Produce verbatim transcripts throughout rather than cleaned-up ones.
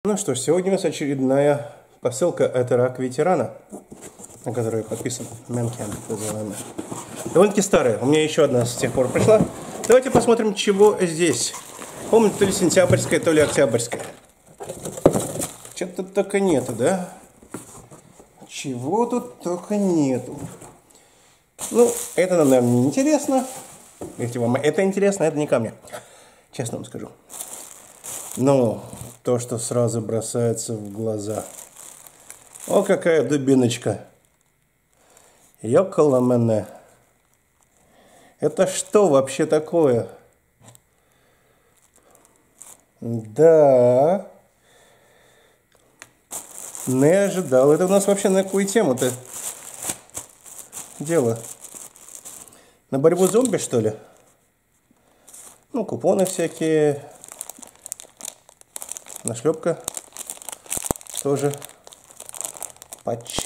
Ну что ж, сегодня у нас очередная посылка от Ирак ветерана, на которую подписан Мэнкен, называемый. Довольно-таки старая. У меня еще одна с тех пор пришла. Давайте посмотрим, чего здесь. Помните, то ли сентябрьская, то ли октябрьская. Чего тут только нету, да? Чего тут только нету. Ну, это нам, наверное, не интересно. Если вам это интересно, это не ко мне. Честно вам скажу. Но то, что сразу бросается в глаза. О, какая дубиночка. Йоколамене. Это что вообще такое? Да. Не ожидал. Это у нас вообще на какую тему-то дело? На борьбу с зомби, что ли? Ну, купоны всякие. Нашлепка. Тоже. Патч.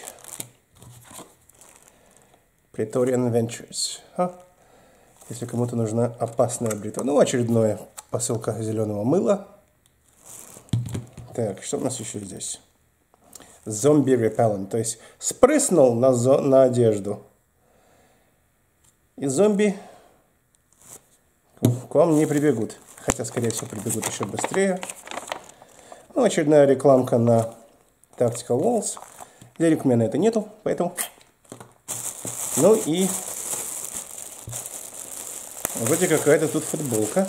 Praetorian Ventures. А? Если кому-то нужна опасная бритва. Ну, очередная посылка зеленого мыла. Так, что у нас еще здесь? Зомби repellent. То есть спрыснул на, зо на одежду. И зомби к вам не прибегут. Хотя, скорее всего, прибегут еще быстрее. Ну, очередная рекламка на Tactical Walls. Денег у меня на это нету, поэтому... Ну и... Вроде какая-то тут футболка.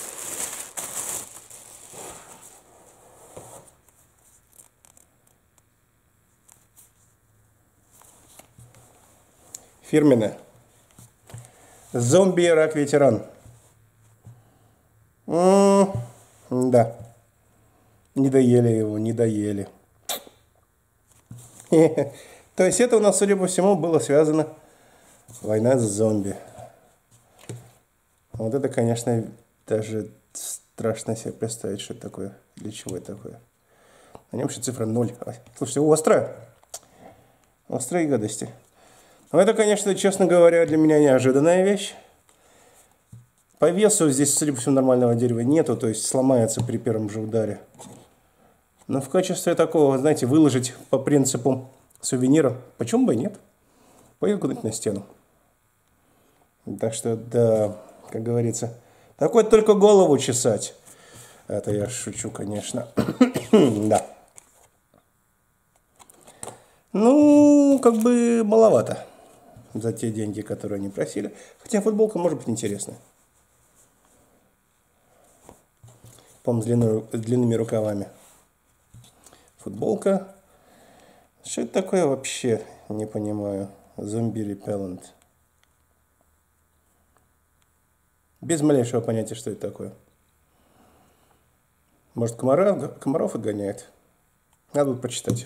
Фирменная. Зомби Ирак ветеран. М-м, да. Не доели его, не доели. То есть это у нас, судя по всему, было связано война с зомби. Вот это, конечно, даже страшно себе представить, что это такое. Для чего это такое. На нем еще цифра ноль. Слушайте, острая. Острые гадости. Но это, конечно, честно говоря, для меня неожиданная вещь. По весу здесь, судя по всему, нормального дерева нету, то есть сломается при первом же ударе. Но в качестве такого, знаете, выложить по принципу сувенира, почему бы и нет? Пойду куда-нибудь на стену. Так что, да, как говорится, такой только голову чесать. Это я шучу, конечно. Да. Ну, как бы маловато за те деньги, которые они просили. Хотя футболка может быть интересная. По-моему, с длинными рукавами. Футболка. Что это такое вообще? Не понимаю. Зомби repellent. Без малейшего понятия, что это такое. Может, комаров, комаров отгоняет? Надо будет почитать.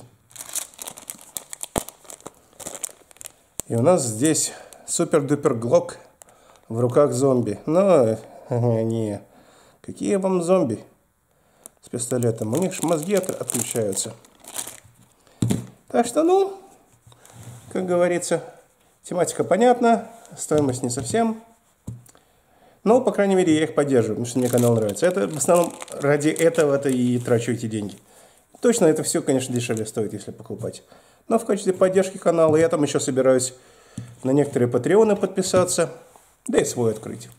И у нас здесь супер-дупер глок в руках зомби. Но, не. Какие вам зомби с пистолетом? У них ж мозги от, отключаются. Так что, ну, как говорится, тематика понятна, стоимость не совсем. Но, по крайней мере, я их поддерживаю, потому что мне канал нравится. Это в основном ради этого-то и трачу эти деньги. Точно это все, конечно, дешевле стоит, если покупать. Но в качестве поддержки канала я там еще собираюсь на некоторые патреоны подписаться, да и свой открыть.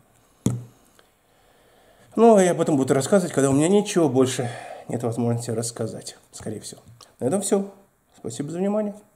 Ну, я об этом буду рассказывать, когда у меня ничего больше нет возможности рассказать, скорее всего. На этом все. Спасибо за внимание.